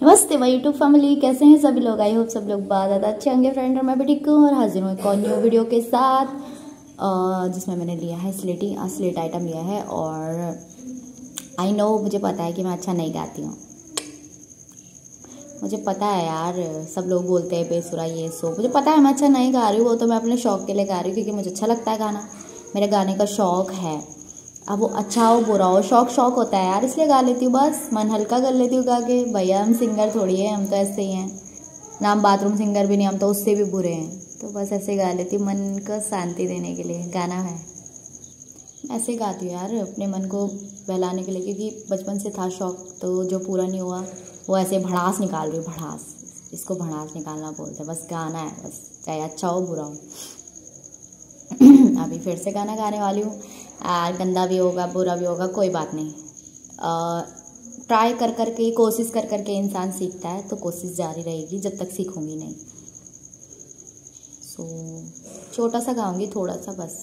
नमस्ते my YouTube family, कैसे हैं सभी लोग। आई होप सब लोग बहुत ज़्यादा अच्छे होंगे फ्रेंड। और मैं भी ठीक हूँ और हाजिर हूँ एक और न्यू वीडियो के साथ, जिसमें मैंने लिया है स्लेट आइटम लिया है। और आई नो, मुझे पता है कि मैं अच्छा नहीं गाती हूँ, मुझे पता है यार। सब लोग बोलते हैं बेसुरा ये सो, मुझे पता है मैं अच्छा नहीं गा रही हूँ। वो तो मैं अपने शौक के लिए गा रही हूँ क्योंकि मुझे अच्छा लगता है गाना, मेरे गाने का शौक है। अब वो अच्छा हो बुरा हो, शौक होता है यार, इसलिए गा लेती हूँ। बस मन हल्का कर लेती हूँ गा के। भैया हम सिंगर थोड़ी है, हम तो ऐसे ही हैं ना, हम बाथरूम सिंगर भी नहीं, हम तो उससे भी बुरे हैं। तो बस ऐसे गा लेती हूँ, मन को शांति देने के लिए गाना है। ऐसे गाती हूँ यार, अपने मन को बहलाने के लिए, क्योंकि बचपन से था शौक, तो जो पूरा नहीं हुआ वो ऐसे भड़ास निकाल रही हूँ। भड़ास, इसको भड़ास निकालना बोलते हैं। बस गाना है, बस चाहे अच्छा हो बुरा हो। अभी फिर से गाना गाने वाली हूँ। गंदा भी होगा बुरा भी होगा, कोई बात नहीं। ट्राई कर करके, कोशिश कर करके इंसान सीखता है, तो कोशिश जारी रहेगी जब तक सीखूंगी नहीं। छोटा सा गाऊंगी, थोड़ा सा बस।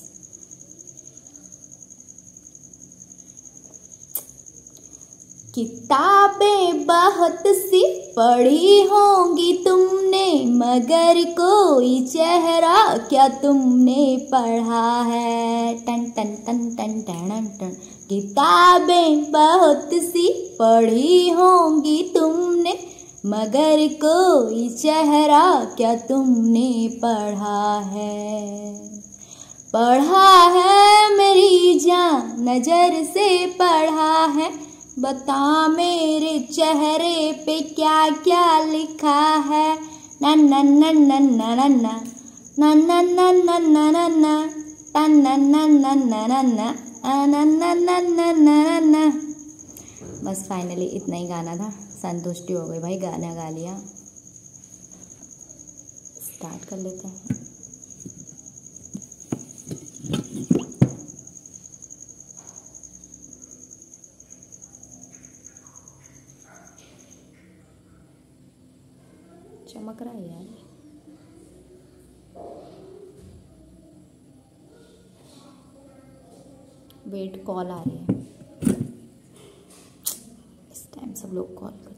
किताबें बहुत सी पढ़ी होंगी तुमने, मगर कोई चेहरा क्या तुमने पढ़ा है। टन टन टन टन टन टन। किताबें बहुत सी पढ़ी होंगी तुमने, मगर कोई चेहरा क्या तुमने पढ़ा है। पढ़ा है मेरी जान, नजर से पढ़ा है, बता मेरे चेहरे पे क्या क्या लिखा है। ना ना ना ना ना ना ना ना ना ना ना ना ना ना ना ना ना ना ना। बस फाइनली इतना ही गाना था, संतुष्टि हो गई भाई, गाना गा लिया। स्टार्ट कर लेते हैं। चमक रहा है यार। वेट, कॉल आ रही है। इस टाइम सब लोग कॉल करते हैं।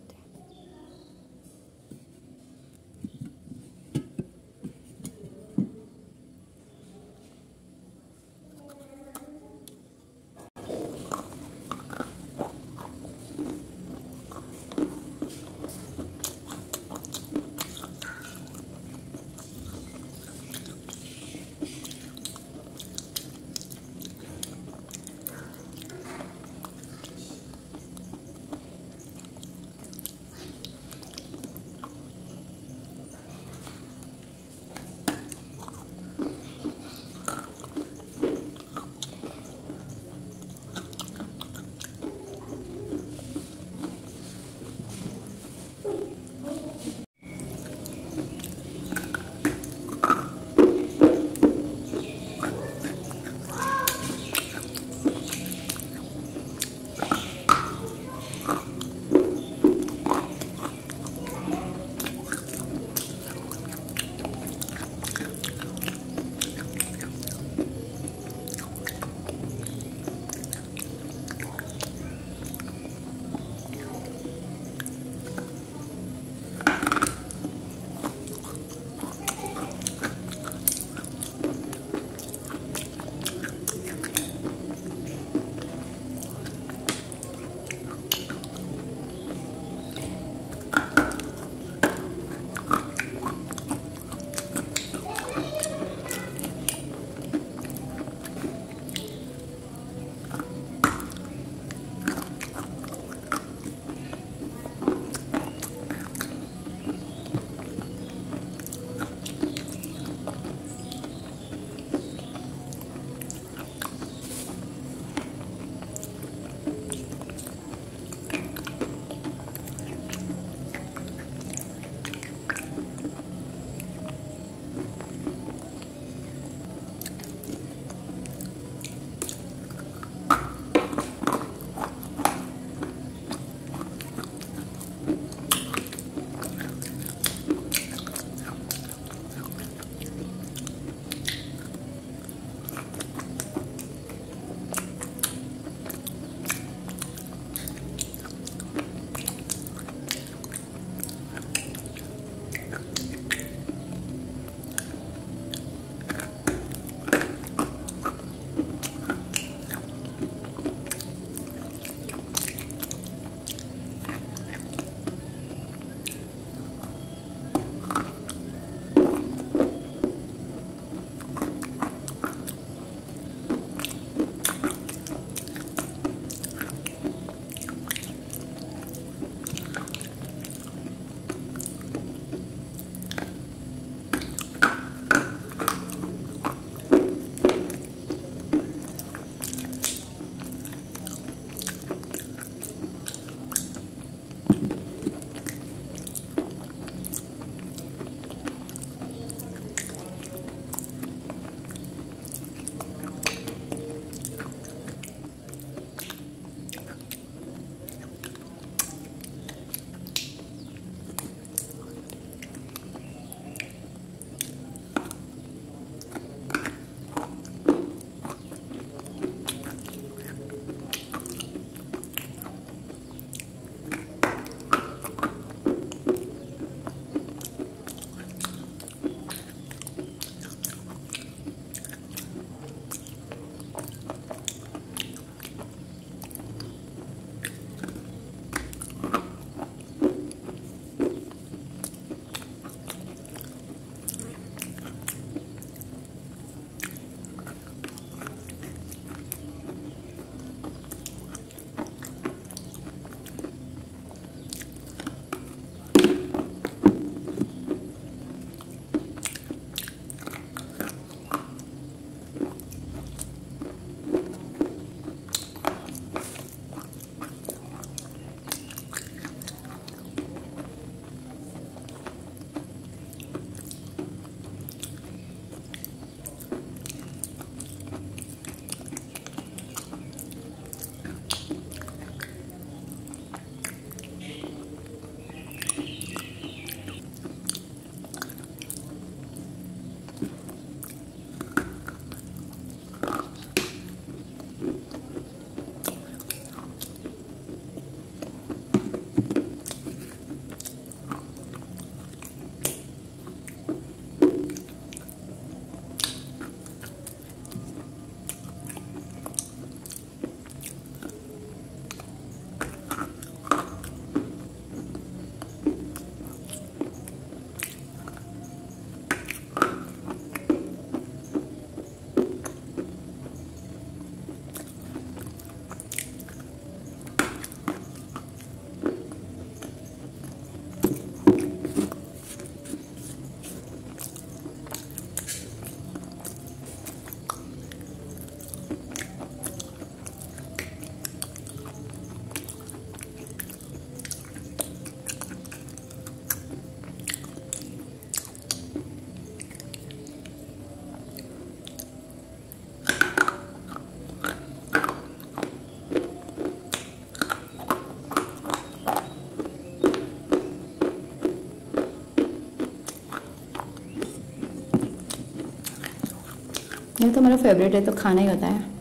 ये तो मेरा फेवरेट है, तो खाना ही होता है।